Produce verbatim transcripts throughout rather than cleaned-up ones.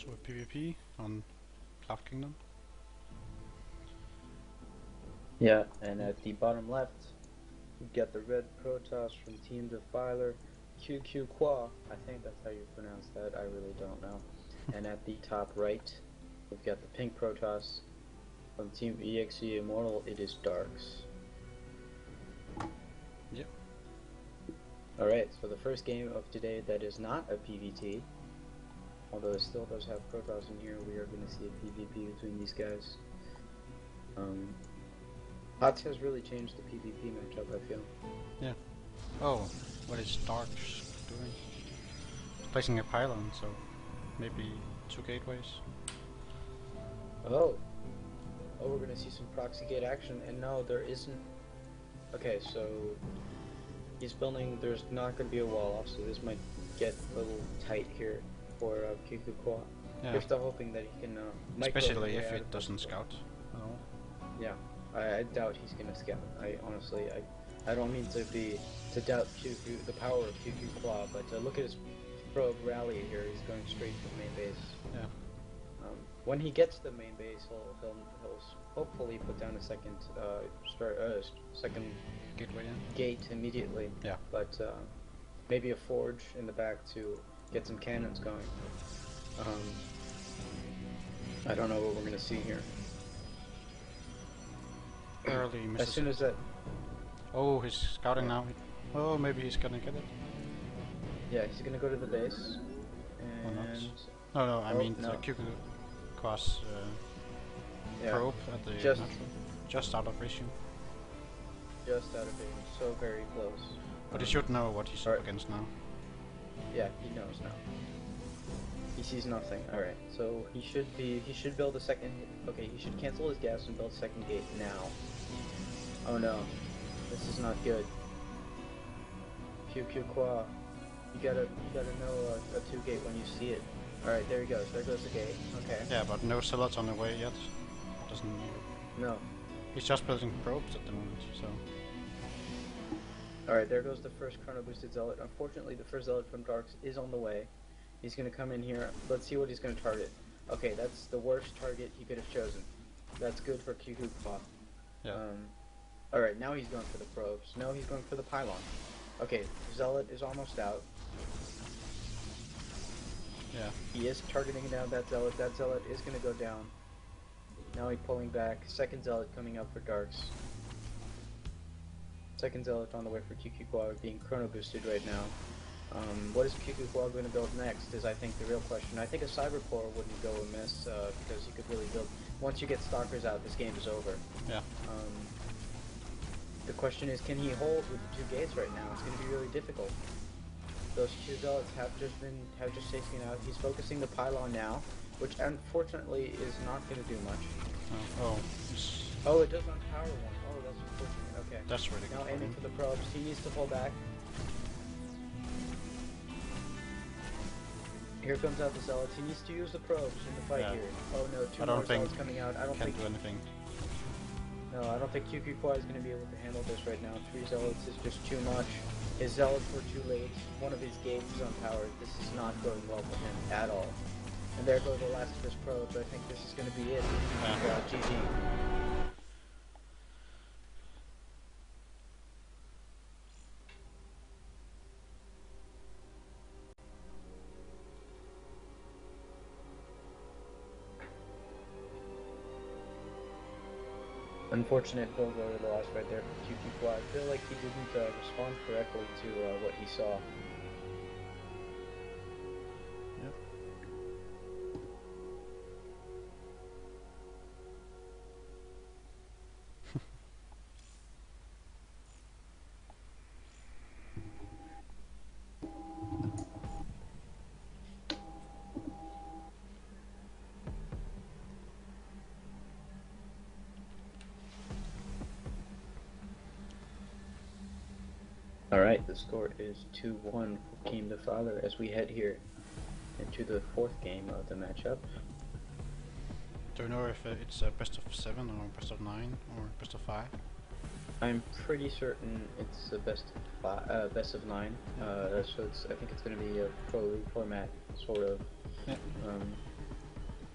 So a PvP on Cloud Kingdom. Yeah, and at the bottom left, we got the red Protoss from Team Defiler, Q Q Qua. I think that's how you pronounce that. I really don't know. And at the top right, we've got the pink Protoss from Team eXe Immortal. It is Darks. Yep. Alright, so the first game of today that is not a P V T, although it still does have Protoss in here, we are going to see a PvP between these guys. Um, HOTS has really changed the PvP matchup, I feel. Yeah. Oh, what is Darks doing? It's placing a pylon, so maybe two gateways. Oh! Oh, we're going to see some proxy gate action, and no, there isn't. Okay, so he's building, there's not going to be a wall off, so this might get a little tight here for uh, Q Q Qua. Yeah. We're still hoping that he can uh, Especially if it doesn't scout at all. Yeah, I, I doubt he's going to scout. I honestly, I, I don't mean to be, to doubt Q Q, the power of Q Q Qua, but uh, look at his probe rally here, he's going straight to the main base. Yeah. Um, when he gets to the main base, he'll, he'll, he'll hopefully put down a second, uh, start, uh, second Gateway, yeah. gate immediately. Yeah. But uh, maybe a forge in the back to get some cannons going. Um, I don't know what we're gonna see here. Early misses. As soon as that. Oh, he's scouting now. Oh, maybe he's gonna get it. Yeah, he's gonna go to the base. Or not. And No, no, I oh, mean no. the Q Q Qua's uh, yeah, probe at the just, natural. Just out of vision. just out of vision, so very close. But um, he should know what he's right. up against now. Yeah, he knows now. He sees nothing. All right, so he should be. He should build a second. Okay, he should cancel his gas and build a second gate now. Oh no, this is not good. Q Q Qua, you gotta, you gotta know a, a two gate when you see it. All right, there he goes. There goes the gate. Okay. Yeah, but no zealots on the way yet. Doesn't. No. He's just building probes at the moment, so. All right, there goes the first chrono boosted zealot. Unfortunately, the first zealot from Darks is on the way. He's gonna come in here. Let's see what he's gonna target. Okay, that's the worst target he could have chosen. That's good for Q Q Qua. Yeah. Um, all right, now he's going for the probes. No, he's going for the pylon. Okay, zealot is almost out. Yeah. He is targeting down that zealot. That zealot is gonna go down. Now he's pulling back. Second zealot coming up for Darks. Second zealot on the way for Q Q Qua, being chrono boosted right now. Um, what is Q Q Qua going to build next is, I think, the real question. I think a cyber core wouldn't go amiss uh, because you could really build. Once you get stalkers out, this game is over. Yeah. Um, the question is, can he hold with the two gates right now? It's going to be really difficult. Those two zealots have just been have just taken out. He's focusing the pylon now, which unfortunately is not going to do much. Oh. Oh. Oh, it does on power one. Oh, that's unfortunate. Okay. That's really Now good. aiming for the probes. He needs to pull back. Here comes out the zealots. He needs to use the probes in the fight Yeah. here. Oh no, two I more don't think zealots coming out. I don't can't think. do anything. No, I don't think Q Q Qua is going to be able to handle this right now. Three zealots is just too much. His zealots were too late. One of his gates is unpowered. This is not going well for him at all. And there go the last of his probes. I think this is going to be it. Yeah. Uh, G G. Unfortunate build over the loss right there for Q Q Qua. I feel like he didn't uh, respond correctly to uh, what he saw. Yep. Alright, the score is two one for Team Defiler as we head here into the fourth game of the matchup. Do you know if uh, it's a best of seven or best of nine or best of five? I'm pretty certain it's a best of five, uh, best of nine. Uh, so it's I think it's going to be a pro league format, sort of. Yeah. Um,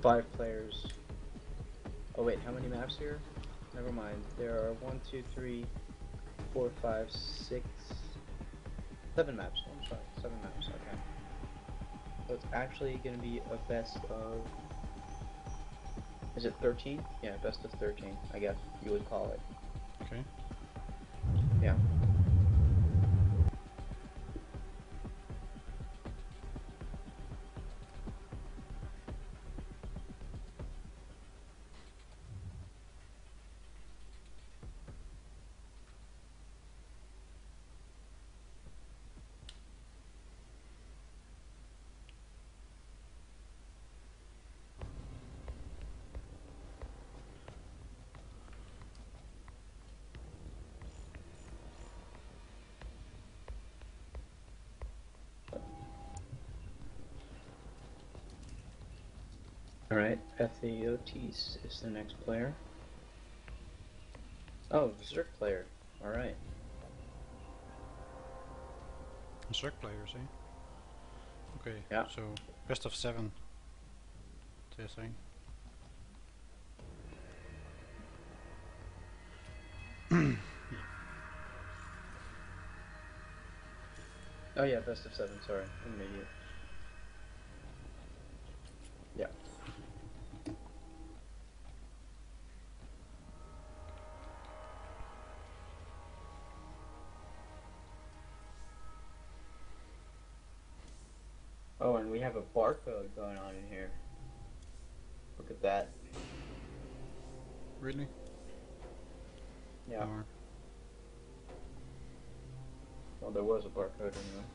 five players. Oh wait, how many maps here? Never mind. There are one, two, three, four, five, six, seven maps. Oh, I'm sorry, seven maps. Okay. So it's actually going to be a best of. Is it thirteen? Yeah, best of thirteen. I guess you would call it. Okay. Yeah. Alright, F A O T is the next player. Oh, Zerk player. Alright. Zerk players, eh? Okay, Yeah. so best of seven. They're saying. Oh yeah, best of seven, sorry. I'm an idiot. Yeah. Oh, and we have a barcode going on in here. Look at that. Really? Yeah. Or Well, there was a barcode anyway.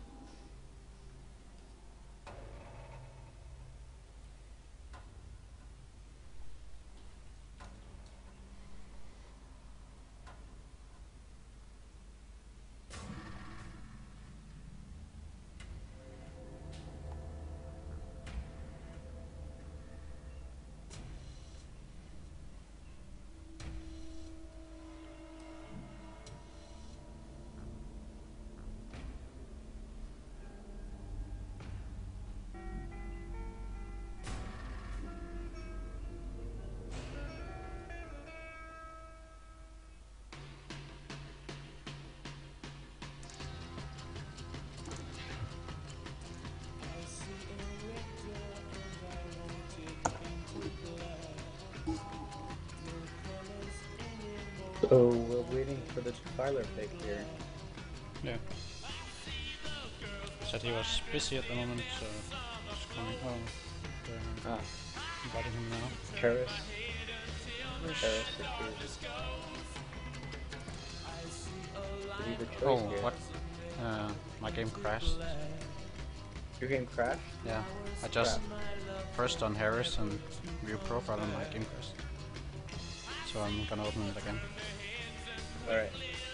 So we're waiting for the Defiler pick here. yeah. Said he was busy at the moment, so just coming. Oh, they're Ah, inviting him now. Karis. Karis is either choice Oh, here. what? Uh, my game crashed. Your game crashed? Yeah, I just first on Harris and view profile and my game crashed. So I'm gonna open it again. Alright.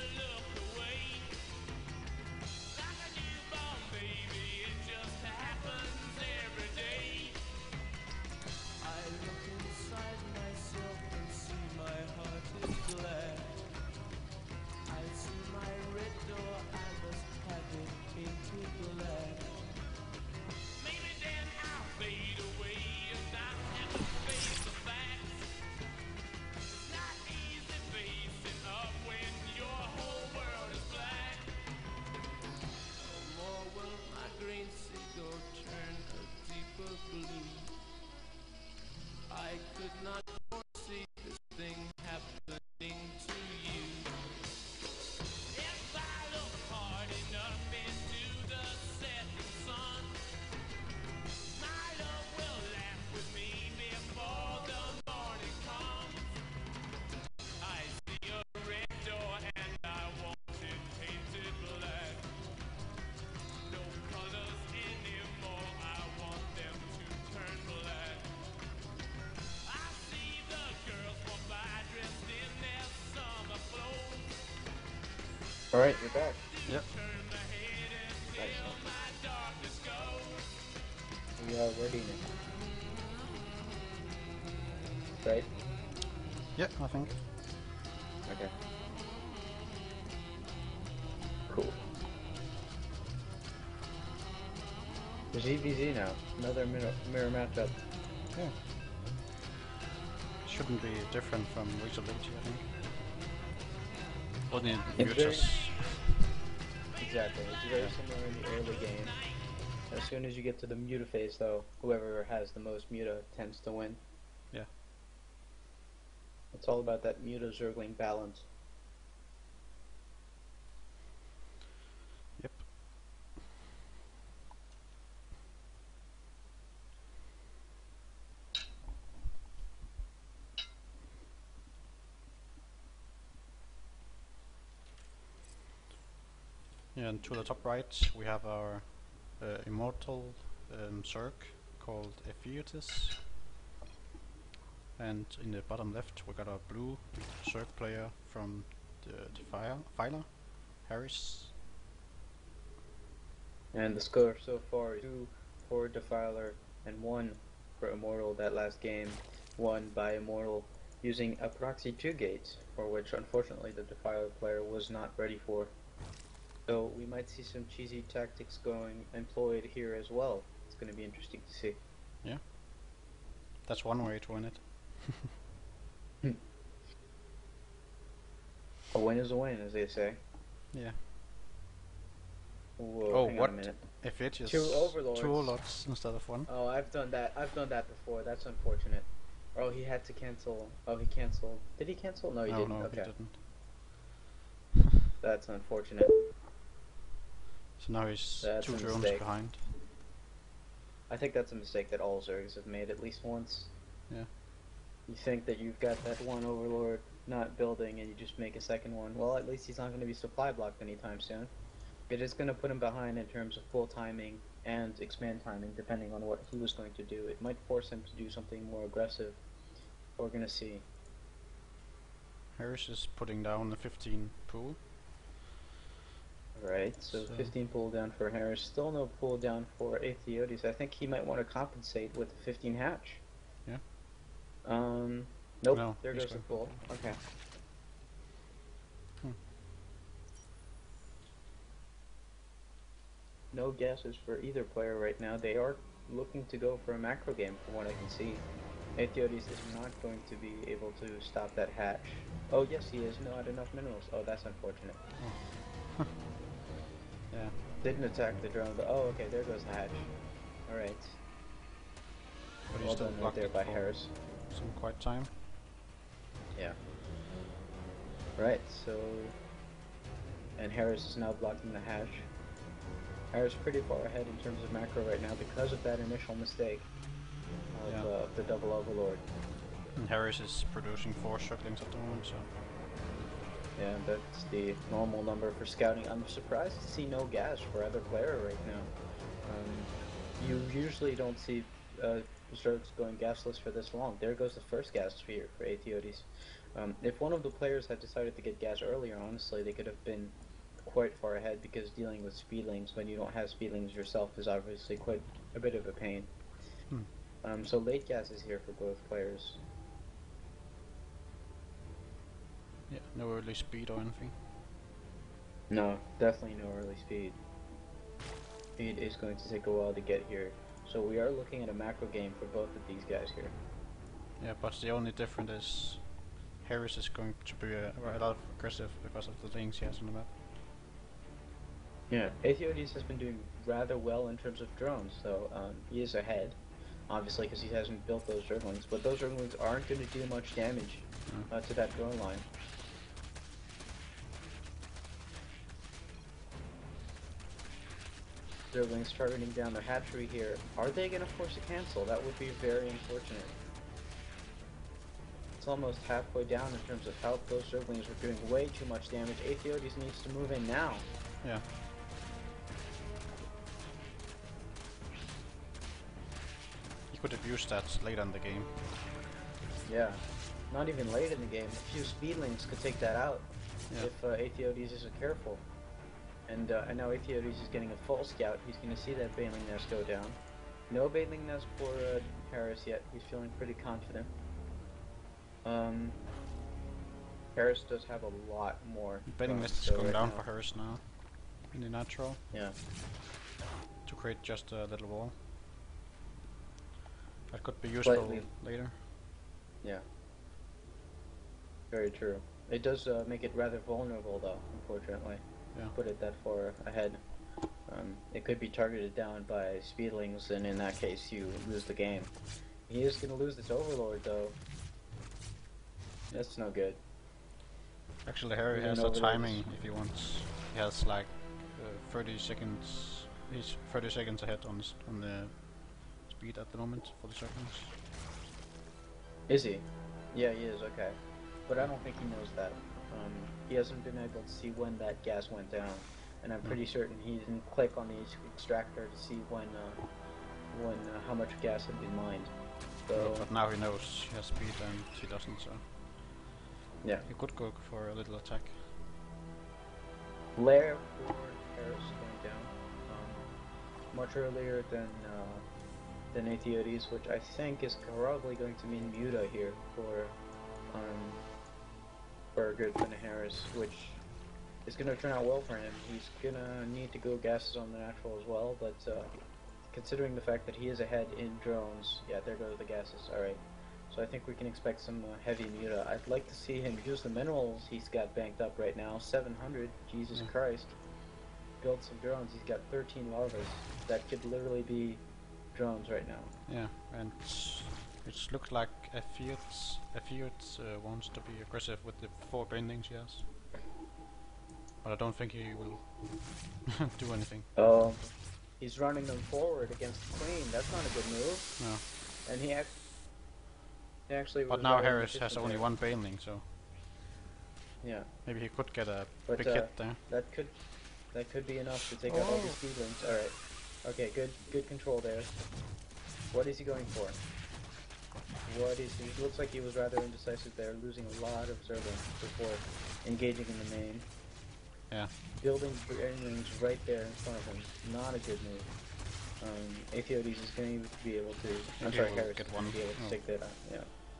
Alright, you're back. Yep. Excellent. We are ready now. Right? Yep, I think. Okay. Cool. Z v Z now. Another mirror, mirror matchup. Yeah. shouldn't be different from reachability, I think. Only in It's very mutas. exactly. It's very Yeah. similar in the early game. As soon as you get to the muta phase, though, whoever has the most muta tends to win. Yeah. It's all about that muta zergling balance. Yep. Yeah, and to the top right we have our uh, Immortal um, Zerg called eXe. And in the bottom left we got our blue Zerg player from the Defiler, Harris. And the score so far is two for Defiler and one for Immortal. That last game won by Immortal using a proxy two gates, for which unfortunately the Defiler player was not ready for. So we might see some cheesy tactics going employed here as well. It's going to be interesting to see. Yeah. That's one way to win it. A win is a win, as they say. Yeah. Whoa, Oh, hang what? on a minute. If it is Two overlords. two overlords instead of one. Oh, I've done that. I've done that before. That's unfortunate. Oh, he had to cancel. Oh, he canceled. Did he cancel? No, he no, didn't. no, Okay. he didn't. That's unfortunate. So now he's That's two a drones mistake. behind. I think that's a mistake that all Zergs have made at least once. Yeah. You think that you've got that one overlord not building and you just make a second one. Well, at least he's not going to be supply blocked anytime soon. It is going to put him behind in terms of pull timing and expand timing, depending on what he was going to do. It might force him to do something more aggressive. We're going to see. Harris is putting down the fifteen pool. Right, so, So- fifteen pull down for Harris. Still no pull down for eXe. I think he might want to compensate with the fifteen hatch. Yeah. Um, nope, No, there he's goes the going pull. for Okay. Hmm. No guesses for either player right now. They are looking to go for a macro game from what I can see. eXe is not going to be able to stop that hatch. Oh yes, he is. Not enough minerals. Oh, that's unfortunate. Oh. Yeah. Didn't attack the drone, but oh, okay, there goes the hatch. Alright. But he's Well still done right blocked there it by for Harris. some quite time. Yeah. Right, so... And Harris is now blocking the hatch. Harris pretty far ahead in terms of macro right now because of that initial mistake of, Yeah. uh, of the double overlord. And Harris is producing four circlings at the moment, so Yeah, that's the normal number for scouting. I'm surprised to see no gas for either player right now. Um, you usually don't see uh, Zergs going gasless for this long. There goes the first gas sphere for eXe. Um, if one of the players had decided to get gas earlier, honestly, they could have been quite far ahead because dealing with speedlings when you don't have speedlings yourself is obviously quite a bit of a pain. Hmm. Um, so late gas is here for both players. yeah, no early speed or anything. No, definitely no early speed. Speed is going to take a while to get here. So we are looking at a macro game for both of these guys here. Yeah, but the only difference is Harris is going to be uh, a lot aggressive because of the links he has on the map. Yeah, eXe has been doing rather well in terms of drones, so um, he is ahead, obviously because he hasn't built those Zerglings, but those Zerglings aren't going to do much damage Mm. uh, to that drone line. Zerglings targeting down their hatchery here. Are they going to force a cancel? That would be very unfortunate. It's almost halfway down in terms of health. Those Zerglings are doing way too much damage. eXe needs to move in now. Yeah. He could have used that later in the game. Yeah, not even late in the game. A few speedlings could take that out Yeah. if uh, eXe isn't careful. And uh, and now eXe is getting a full scout. He's going to see that Baneling Nest go down. No Baneling Nest for uh, Harris yet. He's feeling pretty confident. Um, Harris does have a lot more. Betting drones list is to go going right down now. for Harris now. In the natural. Yeah. To create just a little wall. That could be useful Slightly. later. Yeah. very true. It does uh, make it rather vulnerable, though. Unfortunately, Yeah. put it that far ahead. Um, it could be targeted down by speedlings, and in that case, you lose the game. He is going to lose this Overlord, though. That's no good. Actually, Harry Losing has an a Overlord timing is- if he wants. He has like uh, thirty seconds. He's thirty seconds ahead on the, on the speed at the moment for the seconds. Is he? Yeah, he is, okay. But I don't think he knows that. Um, he hasn't been able to see when that gas went down. And I'm pretty certain he didn't click on the extractor to see when, uh, when uh, how much gas had been mined. So, Uh, but now he knows he has speed and he doesn't, so yeah. he could go for a little attack. Lair for Paris going down. Um, much earlier than, uh, than Aethiodes, which I think is probably going to mean Muta here for, um, for a good Harris, which is going to turn out well for him. He's going to need to go gases on the natural as well, but uh, considering the fact that he is ahead in drones, yeah, there go the gases. Alright, so I think we can expect some uh, heavy Muta. I'd like to see him use the minerals he's got banked up right now. seven hundred, Jesus Yeah. Christ. Build some drones. He's got thirteen larvas. That could literally be drones right now. Yeah, and it looks like Aethiodes Aethiodes uh, wants to be aggressive with the four bendings he has. But I don't think he will do anything. Um, he's running them forward against the Queen. That's not a good move. No. And he, ac he actually. But was now rather Harris has efficient only there. one bailing, so Yeah, maybe he could get a but big uh, hit there. that could that could be enough to take out all the speedlings. All right. Okay, good good control there. What is he going for? What is he? He looks like he was rather indecisive there, losing a lot of Zerglings before engaging in the main. Yeah. Building rings right there in front of him. Not a good move. Um, Aethiodes is going to be able to. I'm He sorry, will Harris get is one. going to be able to Oh. take that out. Yeah.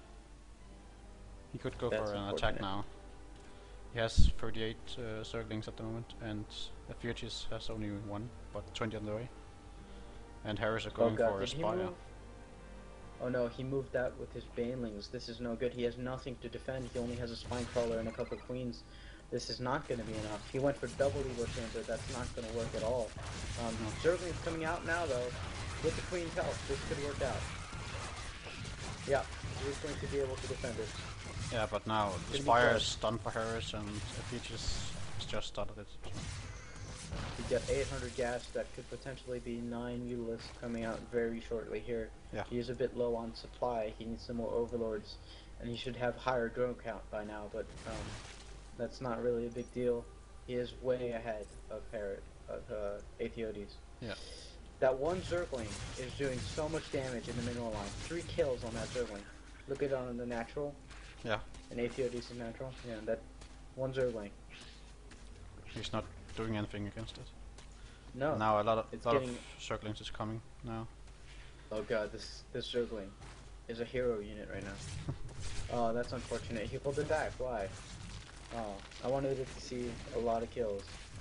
He could go That's for an unfortunate. attack now. He has thirty-eight uh, Zerglings at the moment, and Aethiodes has only one, but twenty on the way. And Harris are Oh going god, for a did he Spire. move? Oh no, he moved that with his banelings. This is no good. He has nothing to defend. He only has a spine crawler and a couple of queens. This is not going to be enough. He went for double Evo Chamber. That's not going to work at all. Um, Zergling's coming out now though. With the Queen's help, this could work out. Yeah, he's going to be able to defend it. Yeah, but now the Gonna be Spire close. is done for Harris, and Aethiodes has just started it. So. He's got eight hundred gas. That could potentially be nine Mutalisks coming out very shortly here. Yeah. He is a bit low on supply. He needs some more Overlords, and he should have higher drone count by now. But um, that's not really a big deal. He is way ahead of Herod, of uh, Aethiodes. Yeah. That one Zergling is doing so much damage in the mineral line. Three kills on that Zergling. Look at it on the natural. Yeah. And Aethiodes is natural. Yeah, that one Zergling. He's not doing anything against it. No. Now a lot of It's lot getting- of Zerglings is coming now. Oh god, this this Zergling is a hero unit right now. Oh, that's unfortunate. He pulled it back. Why? Oh, I wanted it to see a lot of kills.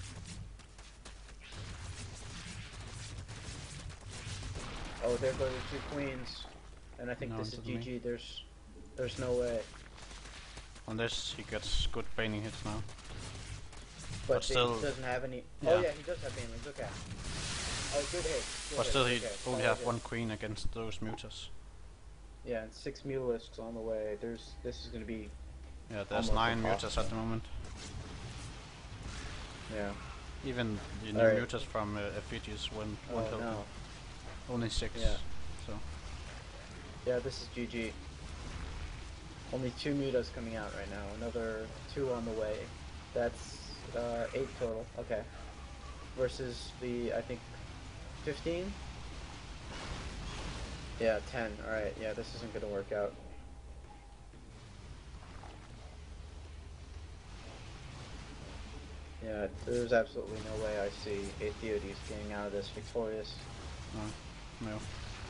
Oh, there go the two queens, and I think No, this is into G me. G. There's, there's no way. On this, he gets good bailing hits now. But, But he still- doesn't have any. yeah. Oh yeah, he does have banelings. Okay. Oh, good hit. Good But hit. still, he okay. only solid have hit. one queen against those mutas. Yeah, and six Mutalisks on the way. There's. This is gonna be. Yeah, there's Almost nine impossible. mutas at the moment. Yeah. Even the new Alright. mutas from uh, Aethiodes won't, Oh won't help him. no. Only six. Yeah. So Yeah, this is G G. Only two mutas coming out right now. Another two on the way. That's uh, eight total. Okay. Versus the, I think, fifteen? Yeah, ten. Alright, yeah, this isn't gonna work out. Yeah, there's absolutely no way I see Aethiodes getting out of this victorious. no, no.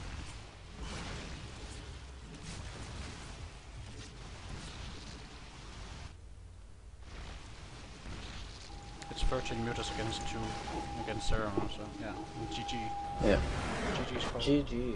It's thirteen mutas against two against zero, so yeah, G G. Yeah. G G's call. G G.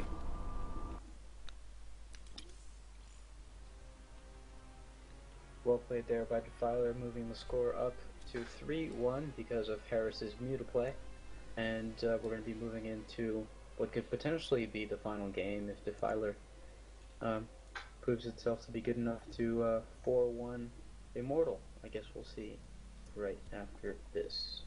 Well played there by Defiler, moving the score up to three one because of Harris's mutaplay. And uh, we're going to be moving into what could potentially be the final game if Defiler um, proves itself to be good enough to uh, four one Immortal. I guess we'll see right after this.